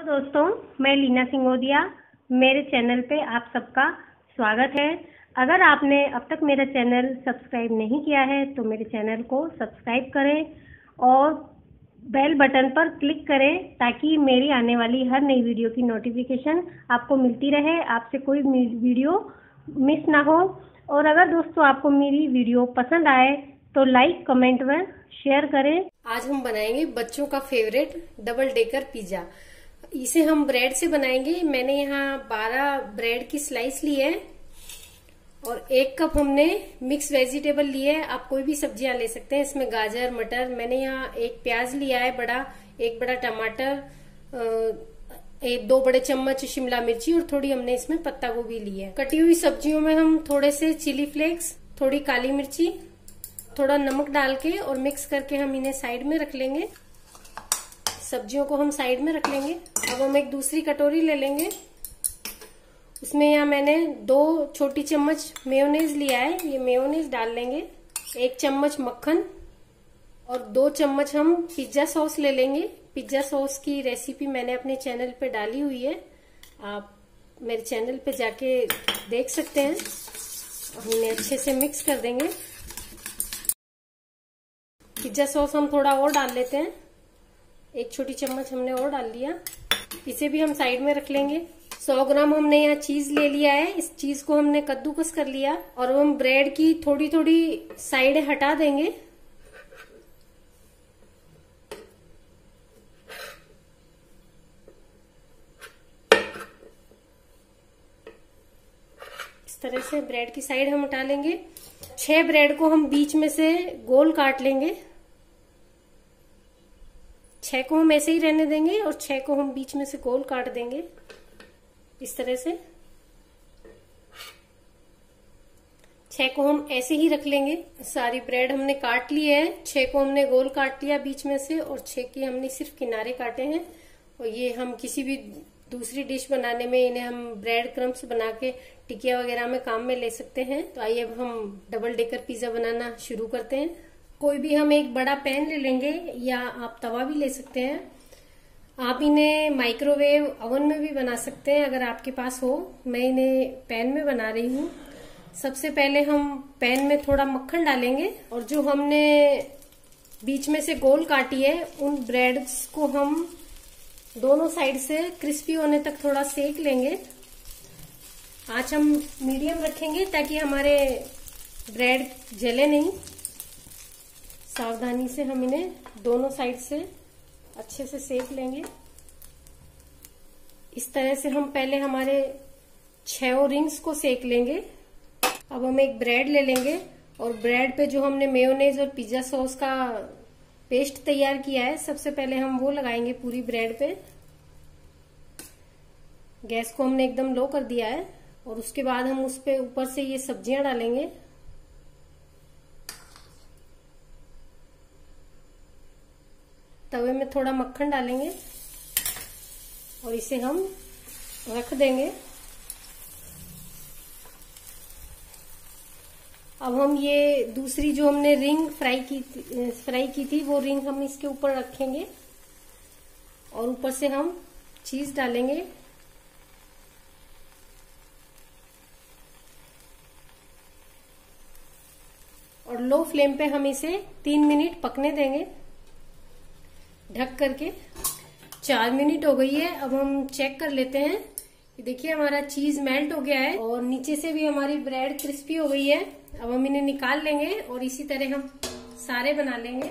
दोस्तों, मैं लीना सिंगोदिया। मेरे चैनल पे आप सबका स्वागत है। अगर आपने अब तक मेरा चैनल सब्सक्राइब नहीं किया है तो मेरे चैनल को सब्सक्राइब करें और बेल बटन पर क्लिक करें ताकि मेरी आने वाली हर नई वीडियो की नोटिफिकेशन आपको मिलती रहे, आपसे कोई वीडियो मिस ना हो। और अगर दोस्तों आपको मेरी वीडियो पसंद आए तो लाइक, कमेंट व शेयर करें। आज हम बनाएंगे बच्चों का फेवरेट डबल डेकर पिज्जा। इसे हम ब्रेड से बनाएंगे। मैंने यहाँ 12 ब्रेड की स्लाइस ली है और 1 कप हमने मिक्स वेजिटेबल लिए है। आप कोई भी सब्जियां ले सकते हैं, इसमें गाजर, मटर। मैंने यहाँ 1 प्याज लिया है बड़ा, 1 बड़ा टमाटर, 2 बड़े चम्मच शिमला मिर्ची और थोड़ी हमने इसमें पत्ता गोभी ली है। कटी हुई सब्जियों में हम थोड़े से चिली फ्लेक्स, थोड़ी काली मिर्ची, थोड़ा नमक डाल के और मिक्स करके हम इन्हें साइड में रख लेंगे। सब्जियों को हम साइड में रख लेंगे। अब हम एक दूसरी कटोरी ले लेंगे। उसमें यहाँ मैंने 2 छोटी चम्मच मेयोनेज लिया है, ये मेयोनेज डाल लेंगे। 1 चम्मच मक्खन और 2 चम्मच हम पिज्जा सॉस ले लेंगे। पिज्जा सॉस की रेसिपी मैंने अपने चैनल पे डाली हुई है, आप मेरे चैनल पे जाके देख सकते हैं। और इन्हें अच्छे से मिक्स कर देंगे। पिज्जा सॉस हम थोड़ा और डाल लेते हैं, 1 छोटी चम्मच हमने और डाल लिया। इसे भी हम साइड में रख लेंगे। 100 ग्राम हमने यहाँ चीज ले लिया है। इस चीज को हमने कद्दूकस कर लिया और हम ब्रेड की थोड़ी थोड़ी साइडें हटा देंगे। इस तरह से ब्रेड की साइड हम हटा लेंगे। 6 ब्रेड को हम बीच में से गोल काट लेंगे। 6 को हम ऐसे ही रहने देंगे और 6 को हम बीच में से गोल काट देंगे इस तरह से। 6 को हम ऐसे ही रख लेंगे। सारी ब्रेड हमने काट ली है। 6 को हमने गोल काट लिया बीच में से और 6 की हमने सिर्फ किनारे काटे हैं। और ये हम किसी भी दूसरी डिश बनाने में इन्हें हम ब्रेड क्रम्स बना के टिकिया वगैरह में काम में ले सकते हैं। तो आइए अब हम डबल डेकर पिज्जा बनाना शुरू करते हैं। कोई भी हम एक बड़ा पैन ले लेंगे या आप तवा भी ले सकते हैं। आप इन्हें माइक्रोवेव ओवन में भी बना सकते हैं अगर आपके पास हो। मैं इन्हें पैन में बना रही हूँ। सबसे पहले हम पैन में थोड़ा मक्खन डालेंगे और जो हमने बीच में से गोल काटी है उन ब्रेड्स को हम दोनों साइड से क्रिस्पी होने तक थोड़ा सेक लेंगे। आंच हम मीडियम रखेंगे ताकि हमारे ब्रेड जले नहीं। सावधानी से हम इन्हें दोनों साइड से अच्छे से सेक लेंगे। इस तरह से हम पहले हमारे 6 रिंग्स को सेक लेंगे। अब हम एक ब्रेड ले लेंगे और ब्रेड पे जो हमने मेयोनेज और पिज्जा सॉस का पेस्ट तैयार किया है, सबसे पहले हम वो लगाएंगे पूरी ब्रेड पे। गैस को हमने एकदम लो कर दिया है और उसके बाद हम उस पे ऊपर से ये सब्जियां डालेंगे। तवे में थोड़ा मक्खन डालेंगे और इसे हम रख देंगे। अब हम ये दूसरी जो हमने रिंग फ्राई की थी वो रिंग हम इसके ऊपर रखेंगे और ऊपर से हम चीज डालेंगे। और लो फ्लेम पे हम इसे 3 मिनट पकने देंगे ढक करके। 4 मिनट हो गई है। अब हम चेक कर लेते हैं। देखिए हमारा चीज मेल्ट हो गया है और नीचे से भी हमारी ब्रेड क्रिस्पी हो गई है। अब हम इन्हें निकाल लेंगे और इसी तरह हम सारे बना लेंगे।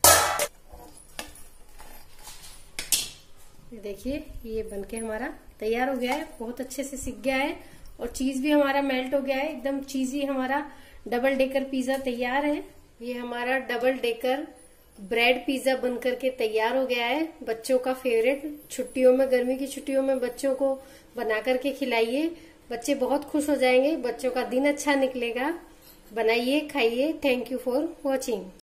देखिए ये बनके हमारा तैयार हो गया है, बहुत अच्छे से सिक गया है और चीज भी हमारा मेल्ट हो गया है। एकदम चीजी हमारा डबल डेकर पिज्जा तैयार है। ये हमारा डबल डेकर ब्रेड पिज्जा बनकर के तैयार हो गया है। बच्चों का फेवरेट। छुट्टियों में, गर्मी की छुट्टियों में बच्चों को बना करके खिलाइए, बच्चे बहुत खुश हो जाएंगे, बच्चों का दिन अच्छा निकलेगा। बनाइए, खाइए। Thank you for watching.